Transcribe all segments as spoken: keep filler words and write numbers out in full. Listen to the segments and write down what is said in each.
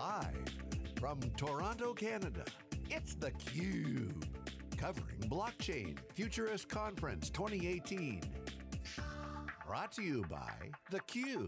Live from Toronto, Canada, it's theCUBE, covering Blockchain Futurist Conference twenty eighteen. Brought to you by theCUBE.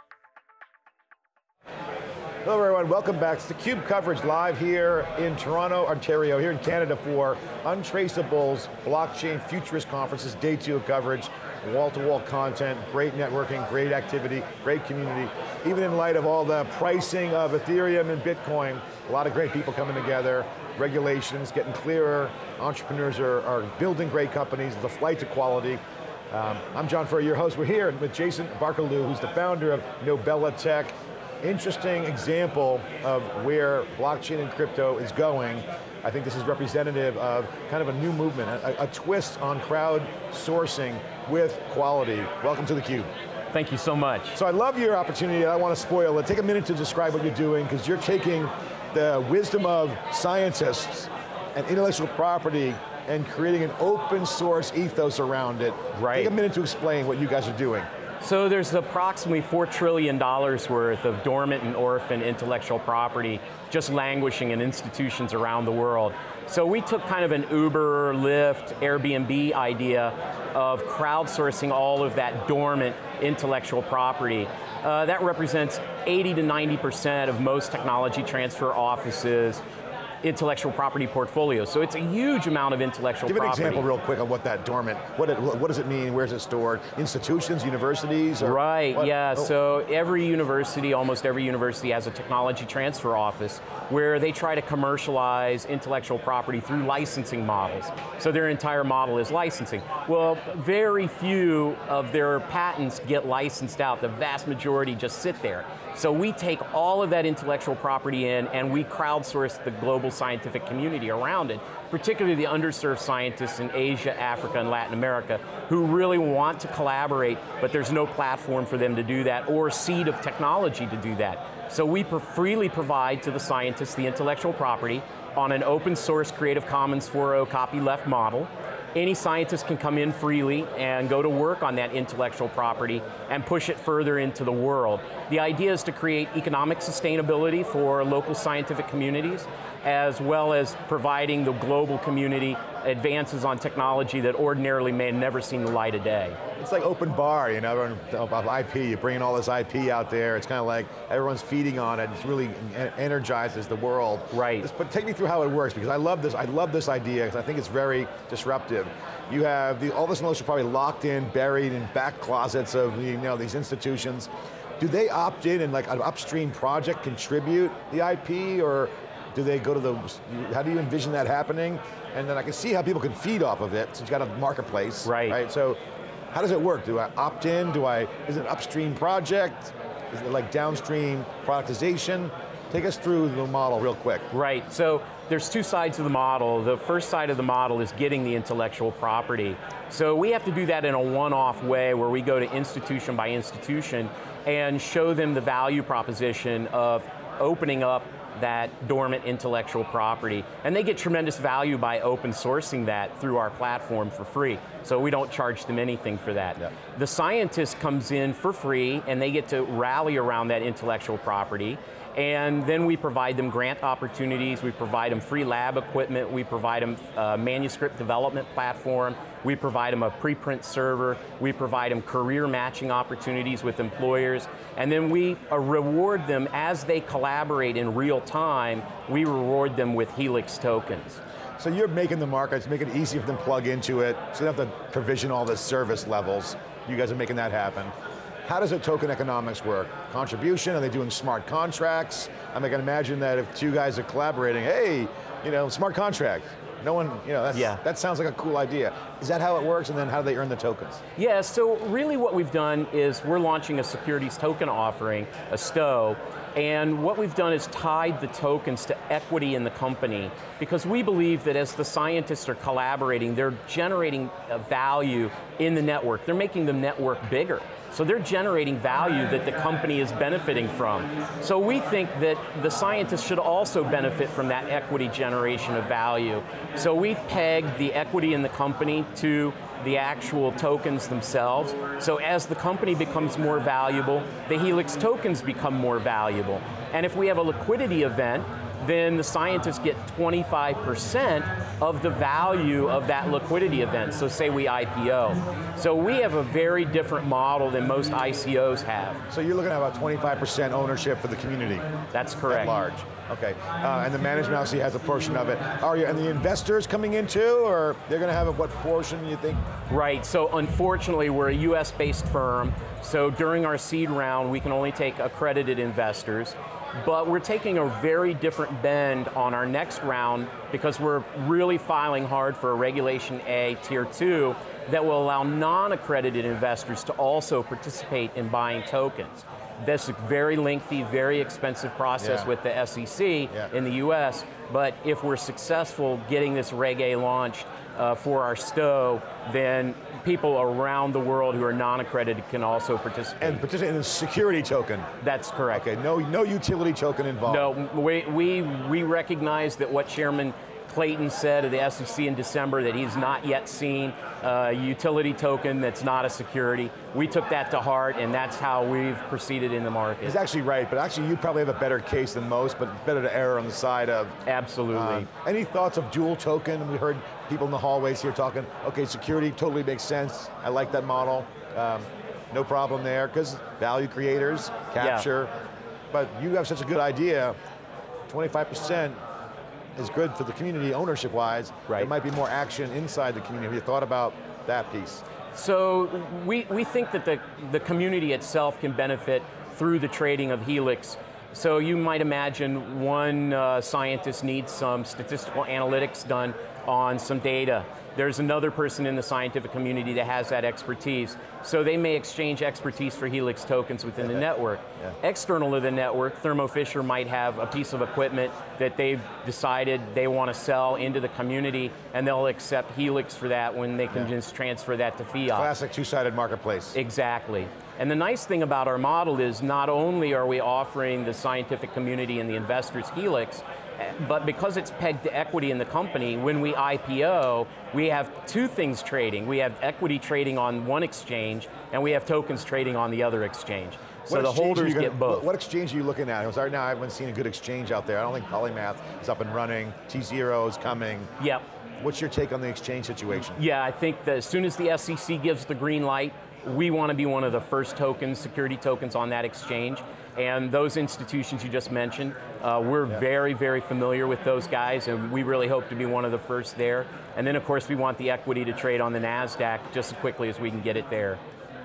Hello everyone, welcome back. It's theCUBE coverage live here in Toronto, Ontario, here in Canada for Untraceable's Blockchain Futurist Conference's day two of coverage. Wall-to-wall content, great networking, great activity, great community. Even in light of all the pricing of Ethereum and Bitcoin, a lot of great people coming together, regulations getting clearer, entrepreneurs are, are building great companies, the flight to quality. Um, I'm John Furrier, your host. We're here with Jason Barkalow, who's the founder of Nobela Tech. Interesting example of where blockchain and crypto is going. I think this is representative of kind of a new movement, a, a twist on crowdsourcing with quality. Welcome to theCUBE. Thank you so much. So I love your opportunity, I don't want to spoil it. Take a minute to describe what you're doing, because you're taking the wisdom of scientists and intellectual property and creating an open source ethos around it. Right. Take a minute to explain what you guys are doing. So there's approximately four trillion dollars worth of dormant and orphan intellectual property just languishing in institutions around the world. So we took kind of an Uber, Lyft, Airbnb idea of crowdsourcing all of that dormant intellectual property. Uh, that represents eighty to ninety percent of most technology transfer offices' intellectual property portfolio. So it's a huge amount of intellectual property. property. Give an example real quick of what that dormant, what, it, what does it mean, where's it stored? Institutions, universities? Or right, what? yeah, oh. so every university, almost every university has a technology transfer office where they try to commercialize intellectual property through licensing models. So their entire model is licensing. Well, very few of their patents get licensed out. The vast majority just sit there. So we take all of that intellectual property in and we crowdsource the global scientific community around it, particularly the underserved scientists in Asia, Africa, and Latin America who really want to collaborate, but there's no platform for them to do that or seed of technology to do that. So we freely provide to the scientists the intellectual property on an open source Creative Commons four point oh copyleft model. Any scientist can come in freely and go to work on that intellectual property and push it further into the world. The idea is to create economic sustainability for local scientific communities, as well as providing the global community advances on technology that ordinarily may have never seen the light of day. It's like open bar, you know, of I P. You're bringing all this I P out there. It's kind of like everyone's feeding on it. It really energizes the world. Right. Just, but take me through how it works, because I love this. I love this idea because I think it's very disruptive. You have the, all this knowledge probably locked in, buried in back closets of you know these institutions. Do they opt in and like an upstream project contribute the I P, or do they go to the, how do you envision that happening? And then I can see how people can feed off of it, since you've got a marketplace. Right. Right, so how does it work? Do I opt in? Do I, is it an upstream project? Is it like downstream productization? Take us through the model real quick. Right, so there's two sides of the model. The first side of the model is getting the intellectual property. So we have to do that in a one-off way where we go to institution by institution and show them the value proposition of opening up that dormant intellectual property. And they get tremendous value by open sourcing that through our platform for free. So we don't charge them anything for that. Yep. The scientist comes in for free and they get to rally around that intellectual property. And then we provide them grant opportunities, we provide them free lab equipment, we provide them a manuscript development platform, we provide them a preprint server, we provide them career matching opportunities with employers, and then we uh, reward them as they collaborate in real time, we reward them with Helix tokens. So you're making the markets, making it easy for them to plug into it, so they don't have to provision all the service levels. You guys are making that happen. How does the token economics work? Contribution, are they doing smart contracts? I mean, I can imagine that if two guys are collaborating, hey, you know, smart contract. No one, you know, that's, yeah. that sounds like a cool idea. Is that how it works, and then how do they earn the tokens? Yeah, so really what we've done is we're launching a securities token offering, a S T O, and what we've done is tied the tokens to equity in the company, because we believe that as the scientists are collaborating, they're generating value in the network. They're making the network bigger. So they're generating value that the company is benefiting from. So we think that the scientists should also benefit from that equity generation of value. So we pegged the equity in the company linked to the actual tokens themselves. So as the company becomes more valuable, the Helix tokens become more valuable. And if we have a liquidity event, then the scientists get twenty-five percent of the value of that liquidity event. So say we I P O. So we have a very different model than most I C Os have. So you're looking at about twenty-five percent ownership for the community. That's correct. At large. Okay, uh, and the management obviously has a portion of it. Are you, and the investors coming in too, or they're going to have a, what portion you think? Right, so unfortunately we're a U S based firm, so during our seed round we can only take accredited investors, but we're taking a very different bend on our next round because we're really filing hard for a Regulation A Tier two that will allow non-accredited investors to also participate in buying tokens. This is a very lengthy, very expensive process yeah. with the S E C yeah. in the U S, but if we're successful getting this Reg A launched uh, for our S T O, then people around the world who are non-accredited can also participate. And participate in a security token. That's correct. Okay, no, no utility token involved. No, we, we, we recognize that what Chairman Clayton said of the S E C in December, that he's not yet seen a utility token that's not a security. We took that to heart, and that's how we've proceeded in the market. He's actually right, but actually you probably have a better case than most, but better to err on the side of... Absolutely. Um, any thoughts of dual token? We heard people in the hallways here talking, okay, security totally makes sense. I like that model. Um, no problem there, because value creators, capture. Yeah. But you have such a good idea, twenty-five percent is good for the community ownership-wise. Right. There might be more action inside the community. Have you thought about that piece? So we, we think that the, the community itself can benefit through the trading of Helix. So you might imagine one uh, scientist needs some statistical analytics done on some data. There's another person in the scientific community that has that expertise. So they may exchange expertise for Helix tokens within the network. Yeah. External to the network, Thermo Fisher might have a piece of equipment that they've decided they want to sell into the community, and they'll accept Helix for that when they can yeah. just transfer that to fiat. Classic two-sided marketplace. Exactly. And the nice thing about our model is not only are we offering the scientific community and the investors Helix, but because it's pegged to equity in the company, when we I P O, we have two things trading. We have equity trading on one exchange, and we have tokens trading on the other exchange. So the holders gonna, get both. What exchange are you looking at? Because right now I haven't seen a good exchange out there. I don't think Polymath is up and running. T zero is coming. Yep. What's your take on the exchange situation? Yeah, I think that as soon as the S E C gives the green light, we want to be one of the first tokens, security tokens on that exchange. And those institutions you just mentioned, uh, we're yeah. very, very familiar with those guys, and we really hope to be one of the first there. And then of course we want the equity to trade on the NASDAQ just as quickly as we can get it there.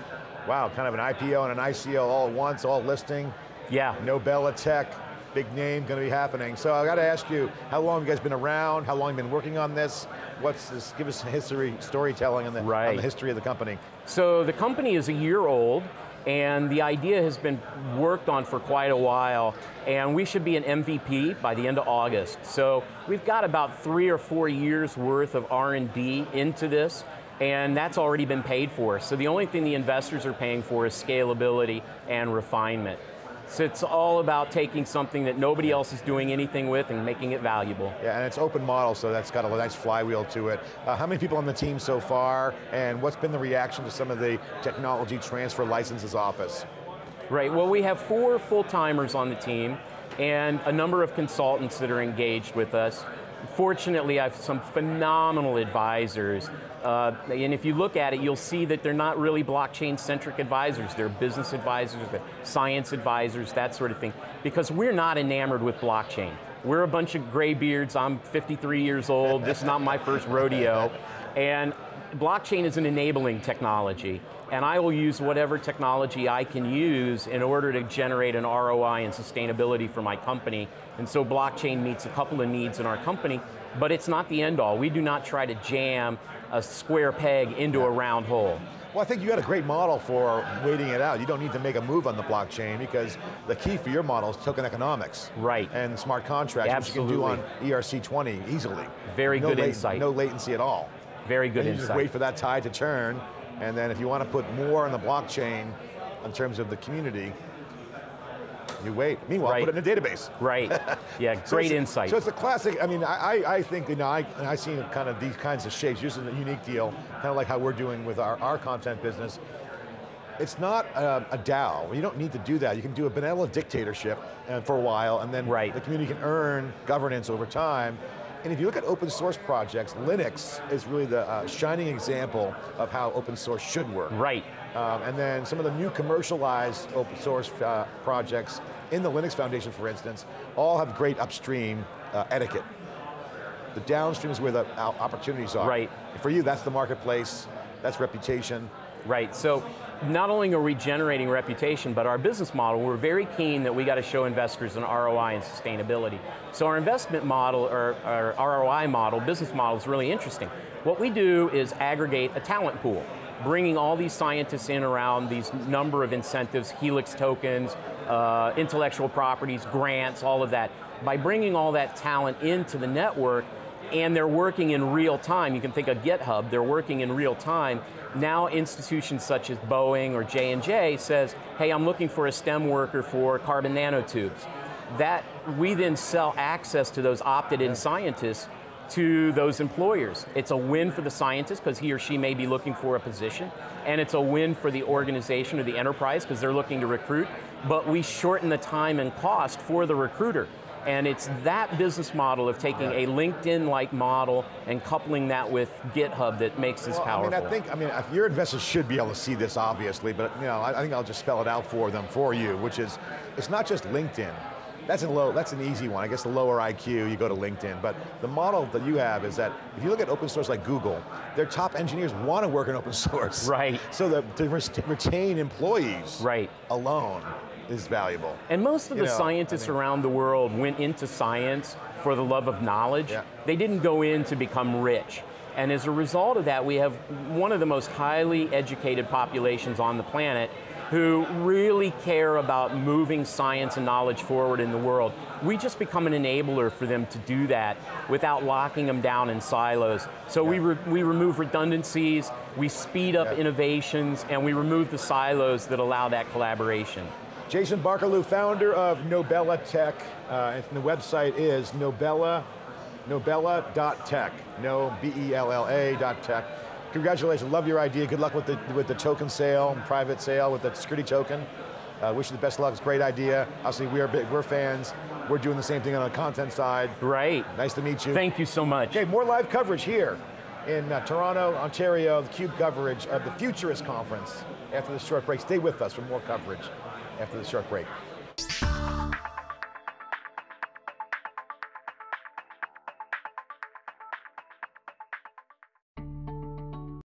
Wow, kind of an I P O and an I C O all at once, all listing. Yeah. Nobella Tech, big name going to be happening. So I got to ask you, how long have you guys been around? How long have you been working on this? What's this, give us some history, storytelling on the, right. on the history of the company. So the company is a year old, and the idea has been worked on for quite a while, and we should be an M V P by the end of August. So we've got about three or four years worth of R and D into this, and that's already been paid for. So the only thing the investors are paying for is scalability and refinement. So it's all about taking something that nobody else is doing anything with and making it valuable. Yeah, and it's open model, so that's got a nice flywheel to it. Uh, how many people on the team so far, and what's been the reaction to some of the technology transfer licenses office? Right, well we have four full-timers on the team, and a number of consultants that are engaged with us. Fortunately, I have some phenomenal advisors, uh, and if you look at it, you'll see that they're not really blockchain-centric advisors. They're business advisors, they're science advisors, that sort of thing, because we're not enamored with blockchain. We're a bunch of graybeards. I'm fifty-three years old. This is not my first rodeo, and blockchain is an enabling technology, and I will use whatever technology I can use in order to generate an R O I and sustainability for my company. And so blockchain meets a couple of needs in our company, but it's not the end all. We do not try to jam a square peg into a round hole. Well, I think you got a great model for waiting it out. You don't need to make a move on the blockchain because the key for your model is token economics. Right. And smart contracts, Absolutely. which you can do on E R C twenty easily. Very no good lat insight. No latency at all. Very good and you insight. just wait for that tide to turn, and then if you want to put more on the blockchain in terms of the community, You wait. Meanwhile, Right. put it in a database. Right, yeah, So great it's a- insight. So it's a classic, I mean, I, I I think, you know, I, I seen kind of these kinds of shapes, just a unique deal, kind of like how we're doing with our, our content business. It's not a, a DAO, you don't need to do that. You can do a benevolent dictatorship uh, for a while, and then Right. the community can earn governance over time. And if you look at open source projects, Linux is really the uh, shining example of how open source should work. Right. Um, and then some of the new commercialized open source uh, projects in the Linux Foundation, for instance, all have great upstream uh, etiquette. The downstream is where the uh, opportunities are. Right. For you, that's the marketplace, that's reputation. Right, so not only are we generating reputation, but our business model, we're very keen that we got to show investors an R O I and sustainability. So our investment model, or our R O I model, business model is really interesting. What we do is aggregate a talent pool, bringing all these scientists in around these number of incentives, Helix tokens, uh, intellectual properties, grants, all of that. By bringing all that talent into the network, and they're working in real time, you can think of GitHub, they're working in real time. Now institutions such as Boeing or J and J says, hey, I'm looking for a STEM worker for carbon nanotubes. That, we then sell access to those opted-in scientists to those employers. It's a win for the scientist because he or she may be looking for a position, and it's a win for the organization or the enterprise because they're looking to recruit, but we shorten the time and cost for the recruiter. And it's that business model of taking a LinkedIn-like model and coupling that with GitHub that makes this Well, powerful. I mean, I think, I mean, if your investors should be able to see this, obviously, but you know, I, I think I'll just spell it out for them, for you, which is, it's not just LinkedIn. That's a low, that's an easy one. I guess the lower I Q, you go to LinkedIn. But the model that you have is that if you look at open source like Google, their top engineers want to work in open source. Right. So that to retain employees Right. alone is valuable. And most of You the know, scientists I mean- around the world went into science for the love of knowledge. Yeah. They didn't go in to become rich. And as a result of that, we have one of the most highly educated populations on the planet who really care about moving science and knowledge forward in the world. We just become an enabler for them to do that without locking them down in silos. So Yeah. we, re we remove redundancies, we speed up Yeah. innovations, and we remove the silos that allow that collaboration. Jason Barkaloo, founder of Nobella Tech, uh, and the website is Nobella, Nobella dot tech, no, B E L L A dot tech. Congratulations, love your idea. Good luck with the, with the token sale, private sale with the security token. Uh, wish you the best of luck, it's a great idea. Obviously, we are big, we're fans. We're doing the same thing on the content side. Great. Nice to meet you. Thank you so much. Okay, more live coverage here in uh, Toronto, Ontario, the CUBE coverage of the Futurist Conference after this short break. Stay with us for more coverage after this short break.